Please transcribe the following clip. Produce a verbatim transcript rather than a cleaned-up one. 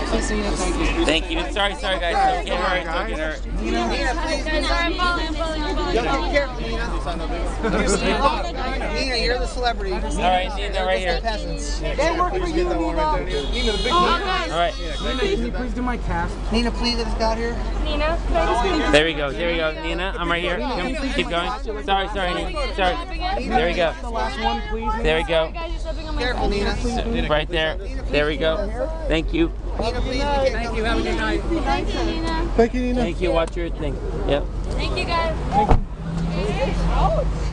Thank you. Sorry, sorry guys. Don't get hurt. Don't get hurt. Nina, Nina, please. Sorry, I'm falling, I'm falling, I'm falling. Be careful, Nina. Nina, you're the celebrity. All right, Nina, right here. Peasants. They work for you, Nina. Oh, All right. Nina, can you please do my cast? Nina, please, let us get out here. Nina, There we go. There we go. Nina, I'm right here. Come, keep going. Sorry, sorry, Nina. Sorry. There we go. The last one, please. There we go. guys, you're stepping on my Careful, Nina. Right there. There we go. Thank you. Nina, please. Thank you. Have a good night. Thank you, Nina. Thank you, Nina. Thank you. Watch your thing. Yep. Thank you, guys.